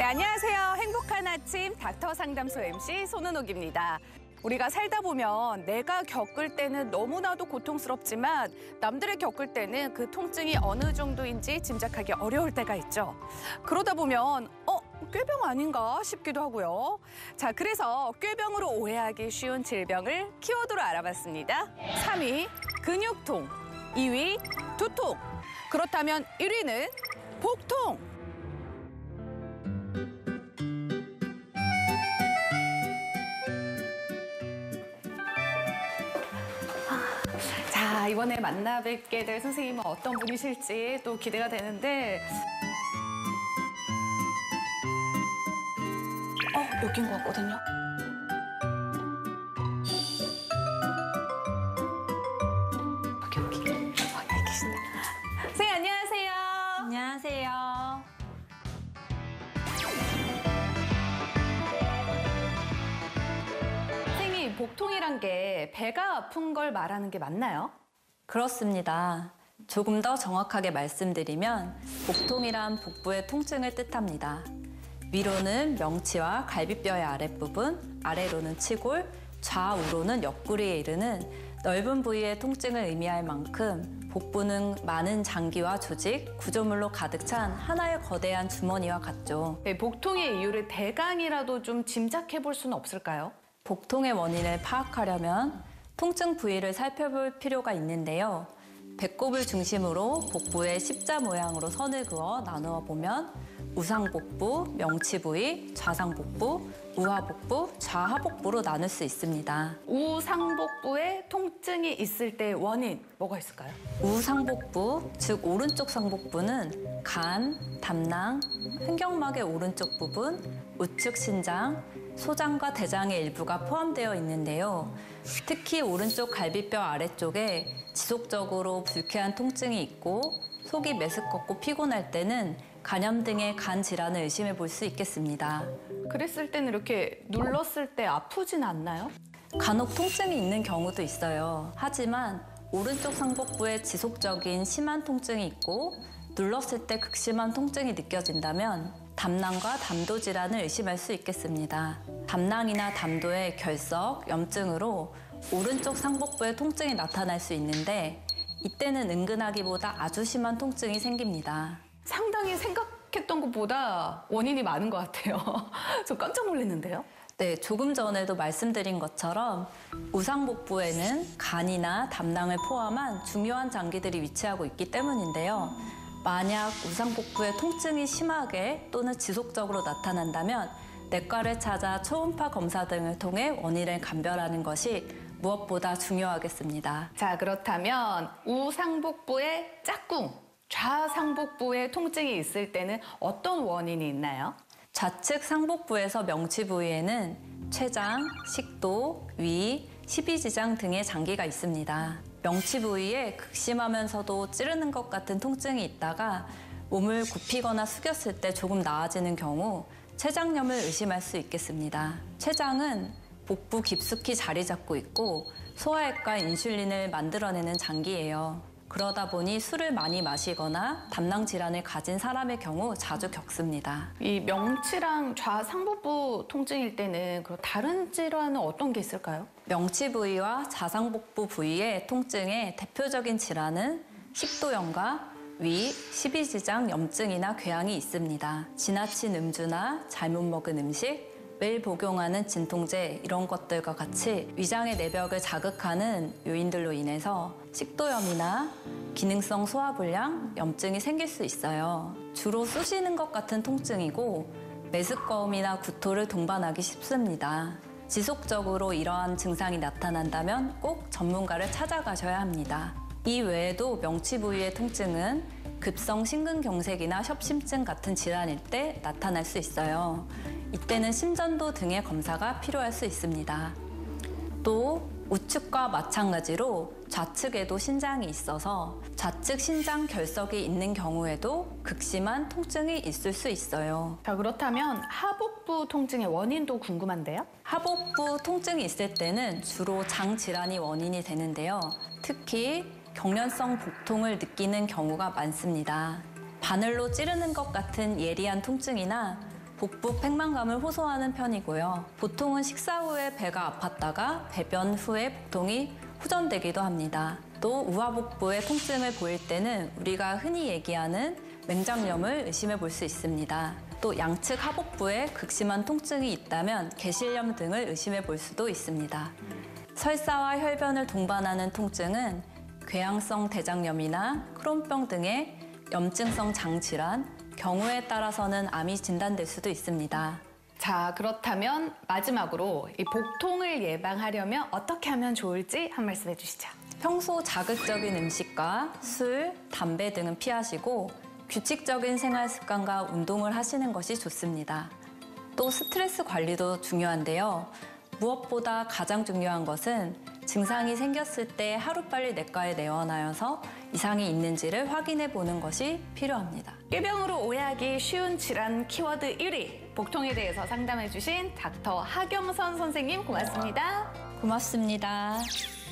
안녕하세요. 행복한 아침 닥터 상담소 MC 손은옥입니다. 우리가 살다 보면 내가 겪을 때는 너무나도 고통스럽지만 남들이 겪을 때는 그 통증이 어느 정도인지 짐작하기 어려울 때가 있죠. 그러다 보면 꾀병 아닌가 싶기도 하고요. 자, 그래서 꾀병으로 오해하기 쉬운 질병을 키워드로 알아봤습니다. 3위 근육통, 2위 두통, 그렇다면 1위는 복통. 자, 이번에 만나 뵙게 될 선생님은 어떤 분이실지 또 기대가 되는데 여긴 것 같거든요. 여기. 여기 계신다. 선생님, 안녕하세요. 안녕하세요. 선생님, 복통이란 게 배가 아픈 걸 말하는 게 맞나요? 그렇습니다. 조금 더 정확하게 말씀드리면 복통이란 복부의 통증을 뜻합니다. 위로는 명치와 갈비뼈의 아랫부분, 아래로는 치골, 좌우로는 옆구리에 이르는 넓은 부위의 통증을 의미할 만큼 복부는 많은 장기와 조직, 구조물로 가득 찬 하나의 거대한 주머니와 같죠. 네, 복통의 이유를 대강이라도 좀 짐작해 볼 수는 없을까요? 복통의 원인을 파악하려면 통증 부위를 살펴볼 필요가 있는데요. 배꼽을 중심으로 복부에 십자 모양으로 선을 그어 나누어 보면 우상복부, 명치부위, 좌상복부, 우하복부, 좌하복부로 나눌 수 있습니다. 우상복부에 통증이 있을 때 원인 뭐가 있을까요? 우상복부, 즉 오른쪽 상복부는 간, 담낭, 횡격막의 오른쪽 부분, 우측 신장, 소장과 대장의 일부가 포함되어 있는데요. 특히 오른쪽 갈비뼈 아래쪽에 지속적으로 불쾌한 통증이 있고 속이 메스껍고 피곤할 때는 간염 등의 간 질환을 의심해 볼 수 있겠습니다. 그랬을 때는 이렇게 눌렀을 때 아프진 않나요? 간혹 통증이 있는 경우도 있어요. 하지만 오른쪽 상복부에 지속적인 심한 통증이 있고 눌렀을 때 극심한 통증이 느껴진다면 담낭과 담도 질환을 의심할 수 있겠습니다. 담낭이나 담도의 결석, 염증으로 오른쪽 상복부에 통증이 나타날 수 있는데 이때는 은근하기보다 아주 심한 통증이 생깁니다. 상당히 생각했던 것보다 원인이 많은 것 같아요. 저 깜짝 놀랐는데요. 네, 조금 전에도 말씀드린 것처럼 우상복부에는 간이나 담낭을 포함한 중요한 장기들이 위치하고 있기 때문인데요. 만약 우상복부에 통증이 심하게 또는 지속적으로 나타난다면 내과를 찾아 초음파 검사 등을 통해 원인을 감별하는 것이 무엇보다 중요하겠습니다. 자, 그렇다면 우상복부에 짝꿍, 좌상복부에 통증이 있을 때는 어떤 원인이 있나요? 좌측 상복부에서 명치 부위에는 췌장, 식도, 위, 십이지장 등의 장기가 있습니다. 명치 부위에 극심하면서도 찌르는 것 같은 통증이 있다가 몸을 굽히거나 숙였을 때 조금 나아지는 경우 췌장염을 의심할 수 있겠습니다. 췌장은 복부 깊숙이 자리 잡고 있고 소화액과 인슐린을 만들어내는 장기예요. 그러다 보니 술을 많이 마시거나 담낭 질환을 가진 사람의 경우 자주 겪습니다. 이 명치랑 좌상복부 통증일 때는 그럼 다른 질환은 어떤 게 있을까요? 명치 부위와 좌상복부 부위의 통증의 대표적인 질환은 식도염과 위, 십이지장 염증이나 궤양이 있습니다. 지나친 음주나 잘못 먹은 음식, 매일 복용하는 진통제 이런 것들과 같이 위장의 내벽을 자극하는 요인들로 인해서 식도염이나 기능성 소화불량, 염증이 생길 수 있어요. 주로 쑤시는 것 같은 통증이고 메스꺼움이나 구토를 동반하기 쉽습니다. 지속적으로 이러한 증상이 나타난다면 꼭 전문가를 찾아가셔야 합니다. 이 외에도 명치 부위의 통증은 급성 심근경색이나 협심증 같은 질환일 때 나타날 수 있어요. 이때는 심전도 등의 검사가 필요할 수 있습니다. 또 우측과 마찬가지로 좌측에도 신장이 있어서 좌측 신장 결석이 있는 경우에도 극심한 통증이 있을 수 있어요. 자, 그렇다면 하복부 통증의 원인도 궁금한데요? 하복부 통증이 있을 때는 주로 장 질환이 원인이 되는데요. 특히 경련성 복통을 느끼는 경우가 많습니다. 바늘로 찌르는 것 같은 예리한 통증이나 복부 팽만감을 호소하는 편이고요. 보통은 식사 후에 배가 아팠다가 배변 후에 복통이 호전되기도 합니다. 또 우하복부의 통증을 보일 때는 우리가 흔히 얘기하는 맹장염을 의심해 볼 수 있습니다. 또 양측 하복부에 극심한 통증이 있다면 개실염 등을 의심해 볼 수도 있습니다. 설사와 혈변을 동반하는 통증은 궤양성 대장염이나 크론병 등의 염증성 장질환, 경우에 따라서는 암이 진단될 수도 있습니다. 자, 그렇다면 마지막으로 이 복통을 예방하려면 어떻게 하면 좋을지 한 말씀 해주시죠. 평소 자극적인 음식과 술, 담배 등은 피하시고 규칙적인 생활 습관과 운동을 하시는 것이 좋습니다. 또 스트레스 관리도 중요한데요. 무엇보다 가장 중요한 것은 증상이 생겼을 때 하루빨리 내과에 내원하여서 이상이 있는지를 확인해 보는 것이 필요합니다. 꾀병으로 오해하기 쉬운 질환 키워드 1위, 복통에 대해서 상담해 주신 닥터 하경선 선생님 고맙습니다. 고맙습니다.